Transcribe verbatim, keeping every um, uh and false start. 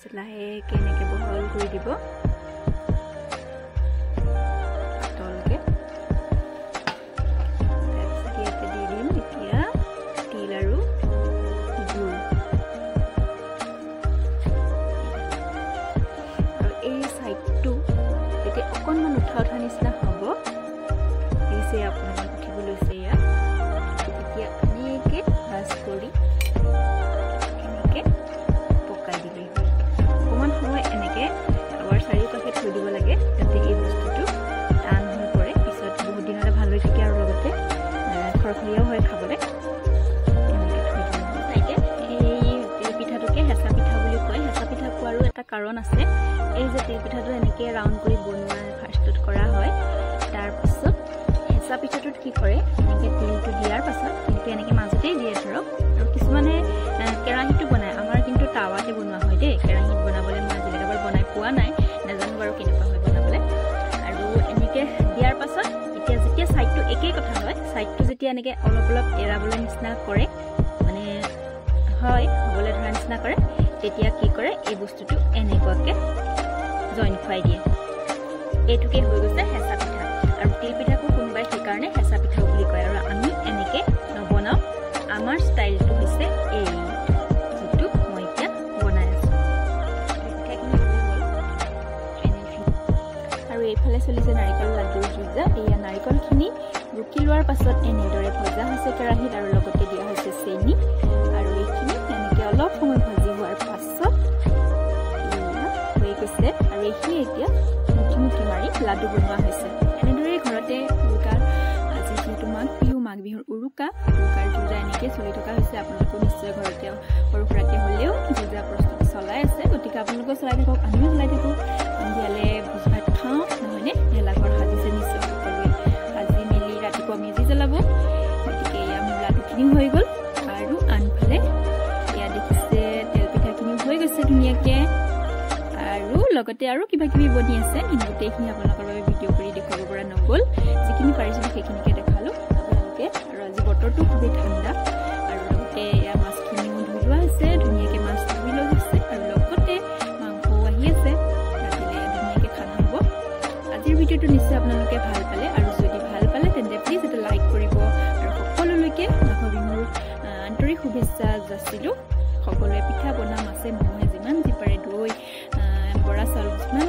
তাৰপিছত লাহেকৈ এনেকৈ বহল কৰি দিব তলকে তাৰপিছত ইয়াতে দি দিম এতিয়া তিল আৰু গুড় আৰু এই চাইডটো যেতিয়া অকণমান উঠা উঠা নিচিনা হ'ব দিছে আপোনালোকে উঠিব লৈছে ইয়াত তেতিয়া এনেকৈ ভাজ কৰি এনেকৈ পকাই দিলেই হয় অকণমান সময় এনেকৈ তাৱাৰ চাৰিওকাষে থৈ দিব লাগে যাতে এই বস্তুটো টান হৈ পৰে পিছত বহুত দিনলৈ ভাল হৈ থাকে আৰু লগতে খৰখৰীয়াও হয় খাবলৈ এনেকৈ থৈ দিব চাইডে এই তিলপিঠাটোকে হেঁচা পিঠা বুলি কয় হেঁচা পিঠা খোৱাৰো এটা কাৰণ আছে এই যে তিলপিঠাটো এনেকৈ ৰাউণ্ড কৰি বনোৱা ফাৰ্ষ্টত কৰা হয় তাৰপিছত হেঁচা পিঠাটোত কি কৰে এনেকৈ তিলটো দিয়াৰ পাছত তিলটো এনেকৈ মাজতেই দিয়ে ধৰক আৰু কিছুমানে কেৰাহীটো বনায় আমাৰ কিন্তু টাৱাতে বনোৱা হয় দেই কেৰাহীত বনাবলৈ মই আজিলৈকে এবাৰ বনাই পোৱা নাই নাজানো বাৰু কেনেকুৱা হয় বনাবলৈ আৰু এনেকৈ দিয়াৰ পাছত এতিয়া যেতিয়া ছাইডটো একেই কথা হয় ছাইডটো যেতিয়া এনেকৈ অলপ অলপ এৰাবলৈ নিচিনা কৰে মানে হয় হ'বলৈ ধৰা নিচিনা কৰে তেতিয়া কি কৰে এই বস্তুটো এনেকুৱাকৈ জইন খুৱাই দিয়ে এইটোকে হৈ গৈছে হেঁচা পিঠা আৰু তিলপিঠাকো কোনোবাই সেইকাৰণে হেঁচা পিঠাও বুলি কয় আৰু আমি এনেকৈ নবনাওঁ আমাৰ ষ্টাইলটো হৈছে এই যিটো মই এতিয়া বনাই আছোঁ পিঠাখিনি হৈ গ'ল আৰু এইফালে চলিছে নাৰিকল লাডুৰ যুঁজা এয়া নাৰিকলখিনি ৰুকি লোৱাৰ পাছত এনেদৰে ভজা হৈছে কেৰাহীত আৰু লগতে দিয়া হৈছে চেনি আৰু এইখিনি এনেকৈ অলপ সময় ভাজি হোৱাৰ পাছত হৈ গৈছে আৰু এইখিনি এতিয়া মুঠি মুঠি মাৰি লাডু বনোৱা হৈছে এনেদৰে ঘৰতে উৰুকাৰ আজি যিহেতু মাঘ বিহু মাঘ বিহুৰ উৰুকা উৰুকাৰ যুঁজা এনেকৈ চলি থকা হৈছে আপোনালোকেও নিশ্চয় ঘৰতে সৰু সুৰাকৈ হ'লেও যুঁজা প্ৰস্তুতি চলাই আছে গতিকে আপোনালোকেও চলাই থাকক আমিও চলাই থাকোঁ সন্ধিয়ালৈ ভোজ ভাত খাওঁ নহয়নে ভেলাঘৰ সাজিছে নিশ্চয় সকলোৱে সাজি মেলি ৰাতিপুৱা মেজি জ্বলাব গতিকে এয়া মোৰ লাডুখিনিও হৈ গ'ল আৰু আনফালে এয়া দেখিছে তেলপিঠাখিনিও হৈ গৈছে ধুনীয়াকৈ আৰু লগতে আৰু কিবা কিবি বনি আছে কিন্তু গোটেইখিনি আপোনালোকৰ বাবে ভিডিঅ' কৰি দেখুৱাব পৰা নগ'ল যিখিনি পাৰিছিলোঁ সেইখিনিকে দেখালোঁ আপোনালোকে আৰু আজি বতৰটো খুবেই ঠাণ্ডা আৰু লগতে এয়া মাছখিনিও ধুই লোৱা হৈছে ধুনীয়াকৈ মাছ ধুই লোৱা হৈছে আৰু লগতে মাংসও আহি আছে ৰাতিলৈ ধুনীয়াকৈ খানা হ'ব আজিৰ ভিডিঅ'টো নিশ্চয় আপোনালোকে ভাল পালে আৰু যদি ভাল পালে তেন্তে প্লিজ এটা লাইক কৰিব আৰু সকলোলৈকে মাঘ বিহুৰ আন্তৰিক শুভেচ্ছা যাচিলোঁ সকলোৱে পিঠা বনা মাছে মঙহে যিমান যি পাৰে দৈ বৰা চাউল যিমান